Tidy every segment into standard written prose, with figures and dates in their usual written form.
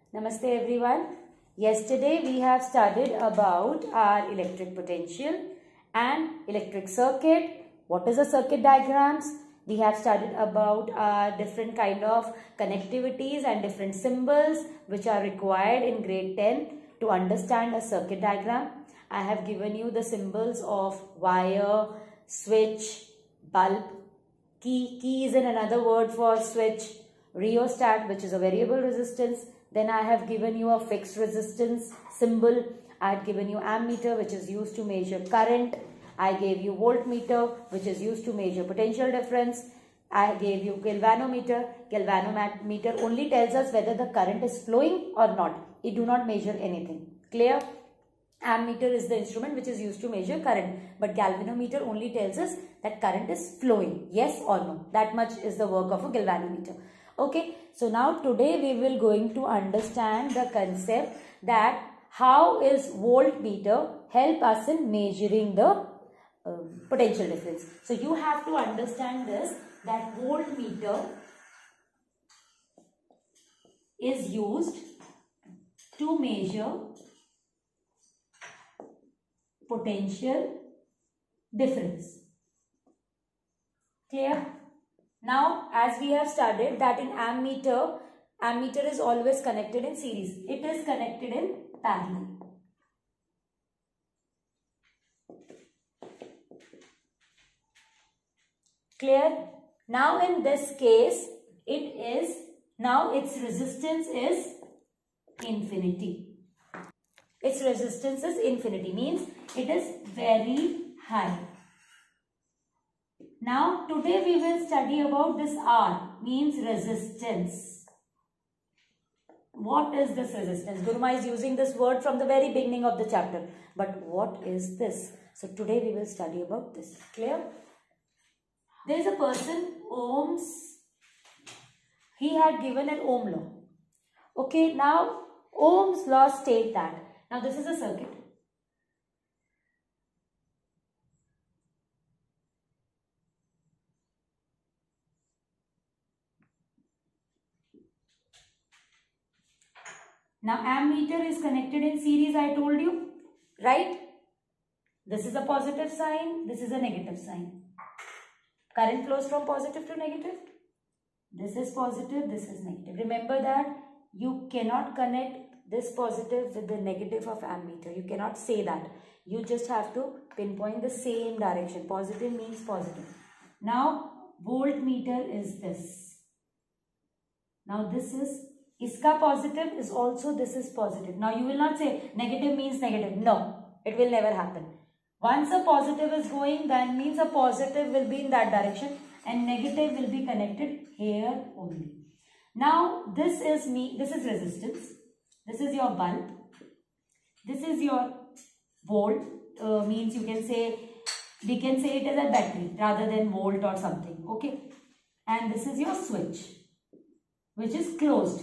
Namaste everyone. Yesterday we have studied about our electric potential and electric circuit. What is a circuit diagrams? We have studied about different kind of connectivities and different symbols which are required in grade 10 to understand a circuit diagram. I have given you the symbols of wire, switch, bulb, key. Key is another word for switch. Rheostat, which is a variable resistance. Then I have given you a fixed resistance symbol. I have given you ammeter, which is used to measure current. I gave you voltmeter, which is used to measure potential difference. I gave you galvanometer. Galvanometer only tells us whether the current is flowing or not. It do not measure anything. Clear? Ammeter is the instrument which is used to measure current. But galvanometer only tells us that current is flowing. Yes or no. That much is the work of a galvanometer. Okay, so now today we will going to understand the concept that how is voltmeter help us in measuring the potential difference. So you have to understand this, that voltmeter is used to measure potential difference. Clear? Now, as we have studied that in ammeter is always connected in series. It is connected in parallel. Clear? Now, in this case, its resistance is infinity. Its resistance is infinity, means it is very high. Now, today we will study about this R, means resistance. What is this resistance? Guruma is using this word from the very beginning of the chapter. But what is this? So, today we will study about this. Clear? There is a person, Ohms. He had given an Ohm law. Okay, now Ohm's law states that. Now, this is a circuit. Now, ammeter is connected in series, I told you, right? This is a positive sign, this is a negative sign. Current flows from positive to negative. This is positive, this is negative. Remember that you cannot connect this positive with the negative of ammeter. You cannot say that. You just have to pinpoint the same direction. Positive means positive. Now, voltmeter is this. Now, this is iska positive is also this is positive. Now you will not say negative means negative. No, it will never happen. Once a positive is going, that means a positive will be in that direction and negative will be connected here only. Now this is resistance. This is your bulb. This is your volt. Means we can say it as a battery rather than volt or something. Okay. And this is your switch, which is closed.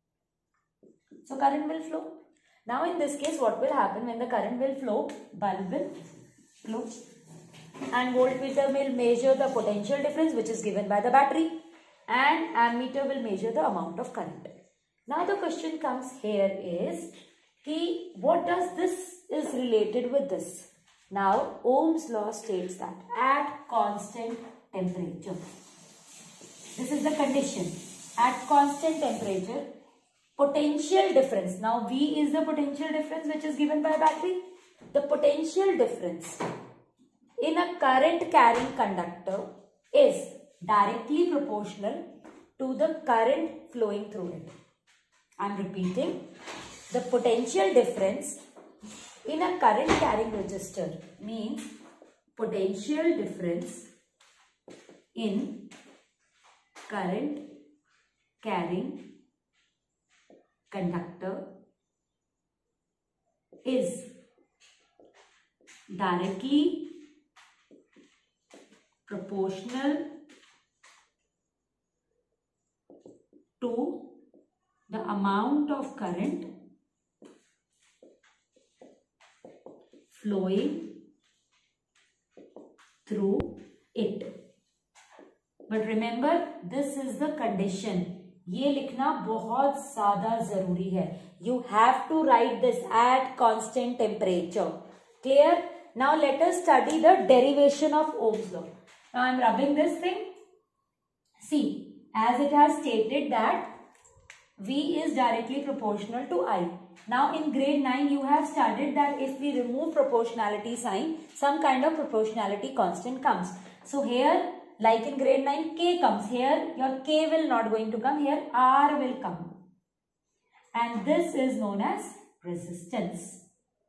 So current will flow. Now in this case, what will happen when the current will flow? Bulb will close. And voltmeter will measure the potential difference which is given by the battery. And ammeter will measure the amount of current. Now the question comes here is, what does this is related with this? Now Ohm's law states that at constant temperature. This is the condition. At constant temperature, potential difference. Now, V is the potential difference which is given by a battery. The potential difference in a current carrying conductor is directly proportional to the current flowing through it. I am repeating. The potential difference in a current carrying resistor means potential difference in current carrying conductor is directly proportional to the amount of current flowing through it. But remember, this is the condition. ये लिखना बहुत ज्यादा जरूरी है. You have to write this at constant temperature. Clear? Now let us study the derivation of Ohm's law. Now I am rubbing this thing. See, as it has stated that V is directly proportional to I. Now in grade 9 you have studied that if we remove proportionality sign, some kind of proportionality constant comes. So here, like in grade 9, K comes. Here your K will not going to come. Here R will come. And this is known as resistance.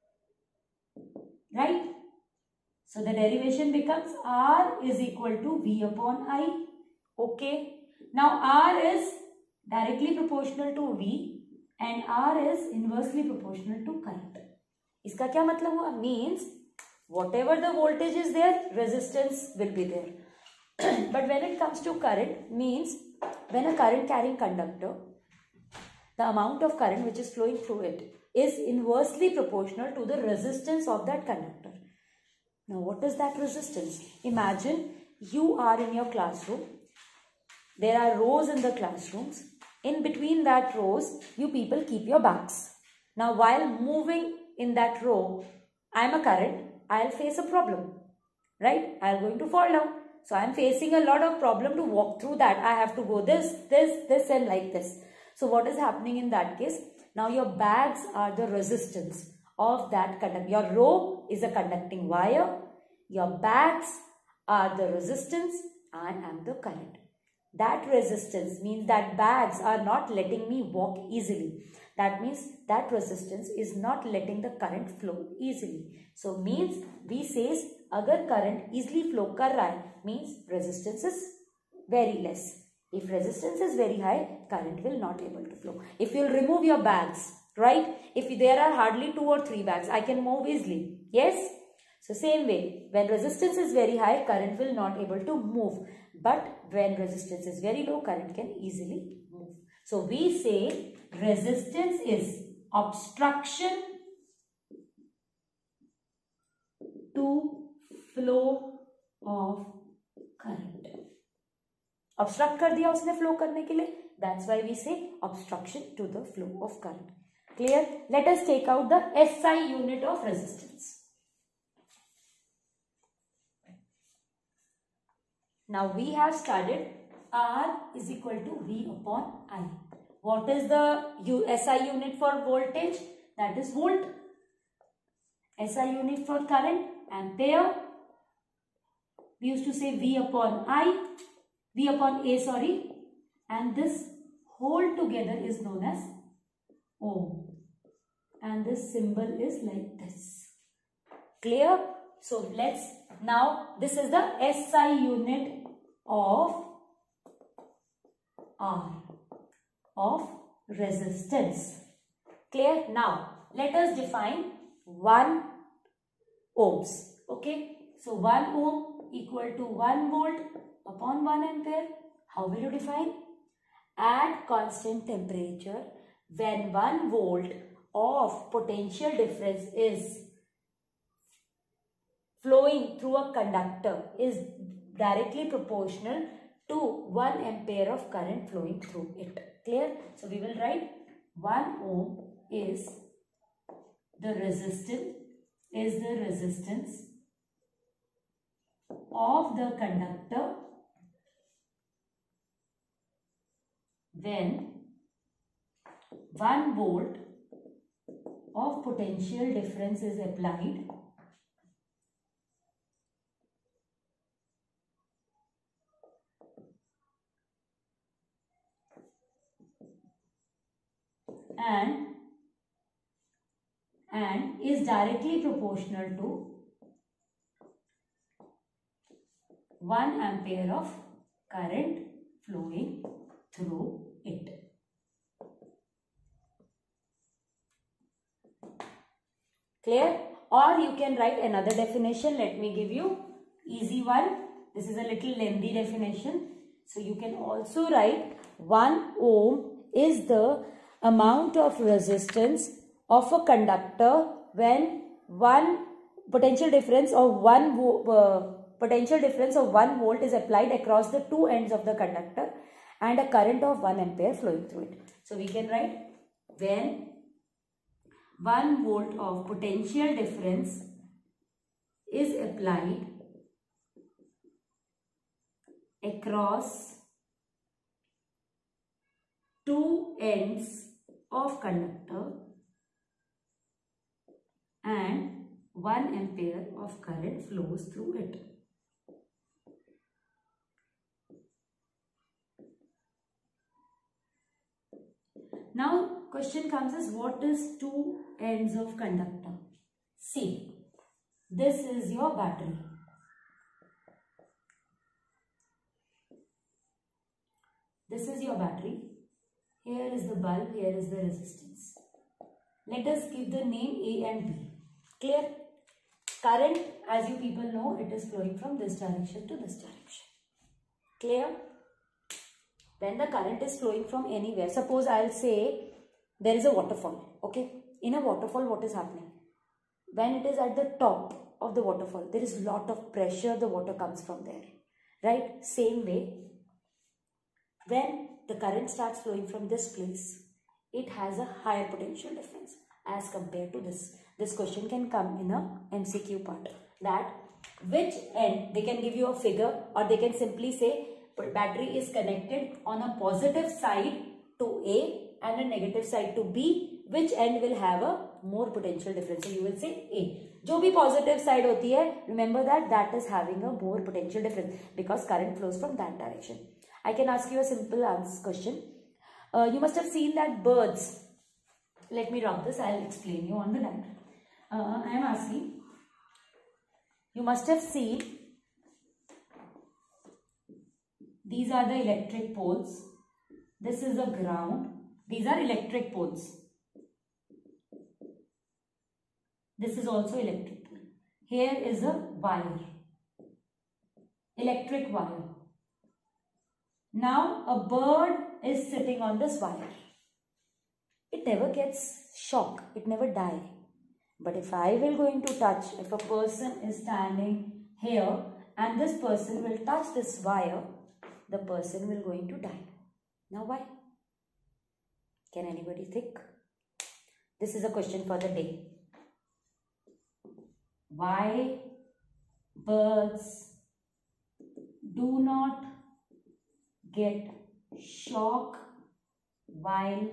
Right? So the derivation becomes R is equal to V upon I. Okay. Now R is directly proportional to V and R is inversely proportional to current. इसका क्या मतलब हुआ? Means whatever the voltage is there, resistance will be there. But when it comes to current, means when a current carrying conductor, the amount of current which is flowing through it is inversely proportional to the resistance of that conductor. Now what is that resistance? Imagine you are in your classroom. There are rows in the classrooms. In between that rows, you people keep your bags. Now while moving in that row, I am a current, I will face a problem. Right? I am going to fall down. So I am facing a lot of problem to walk through that. I have to go this and like this. So what is happening in that case? Now your bags are the resistance of that conductor. Your row is a conducting wire. Your bags are the resistance and I am the current. That resistance means that bags are not letting me walk easily. That means that resistance is not letting the current flow easily. So means we says agar current easily flow kar raha hai, means resistance is very less. If resistance is very high, current will not able to flow. If you will remove your bags, right? If there are hardly 2 or 3 bags, I can move easily. Yes? So same way, when resistance is very high, current will not able to move. But when resistance is very low, current can easily move. So we say resistance is obstruction to flow of current. Obstruct कर दिया उसने flow करने के लिए. That's why we say obstruction to the flow of current. Clear? Let us take out the SI unit of resistance. Now we have studied R is equal to V upon I. What is the SI unit for voltage? That is volt. SI unit for current, ampere. We used to say V upon A, sorry. And this whole together is known as ohm. And this symbol is like this. Clear? So now this is the SI unit of R, of resistance. Clear? Now let us define 1 ohms. Okay. So 1 ohm equal to 1 volt upon 1 ampere. How will you define? At constant temperature, when 1 volt of potential difference is flowing through a conductor is directly proportional to 1 ampere of current flowing through it. Clear? So we will write 1 ohm is the resistance of the conductor when 1 volt of potential difference is applied and is directly proportional to 1 ampere of current flowing through it. Clear? Or you can write another definition. Let me give you easy one. This is a little lengthy definition. So you can also write 1 ohm is the amount of resistance of a conductor when potential difference of 1 volt is applied across the 2 ends of the conductor, and a current of 1 ampere flowing through it. So we can write when 1 volt of potential difference is applied across two ends of conductor and 1 ampere of current flows through it. Now question comes as, what is two ends of conductor? See, this is your battery. This is your battery. Here is the bulb, here is the resistance. Let us give the name A and B. Clear? Current, as you people know, it is flowing from this direction to this direction. Clear? When the current is flowing from anywhere, suppose I'll say there is a waterfall. Okay? In a waterfall, what is happening? When it is at the top of the waterfall, there is a lot of pressure, the water comes from there. Right? Same way, when the current starts flowing from this place, it has a higher potential difference as compared to this. This question can come in a MCQ part. That which end, they can give you a figure or they can simply say battery is connected on a positive side to A and a negative side to B. Which end will have a more potential difference? So you will say A. जो भी positive side होती है, remember that that is having a more potential difference because current flows from that direction. I can ask you a simple question. You must have seen that birds. Let me rub this. I'll explain you on the diagram. I am asking. You must have seen. These are the electric poles. This is the ground. These are electric poles. This is also electric pole. Here is a wire. Electric wire. Now a bird is sitting on this wire. It never gets shock. It never dies. But if I will going to touch, if a person is standing here and this person will touch this wire, the person will going to die. Now why? Can anybody think? This is a question for the day. Why birds do not get shock while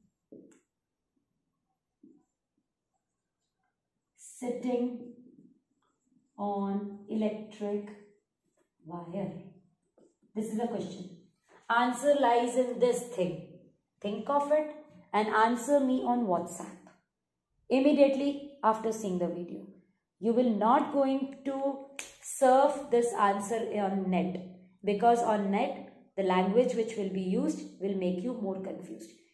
sitting on electric wire? This is a question. Answer lies in this thing. Think of it and answer me on WhatsApp immediately after seeing the video. You will not going to surf this answer on net because on net the language which will be used will make you more confused.